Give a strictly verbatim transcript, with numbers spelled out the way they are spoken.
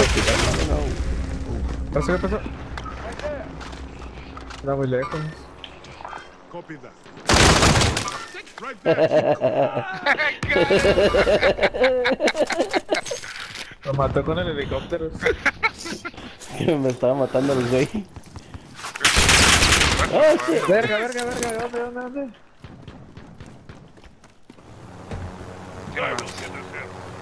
Pasó, ¿qué pasó? Está muy lejos. Copy that. Right there. Lo mató con el helicóptero. Me estaba matando los güey. Oh, shit. Verga, verga, verga, ¿dónde, dónde, dónde? Five, siete cero.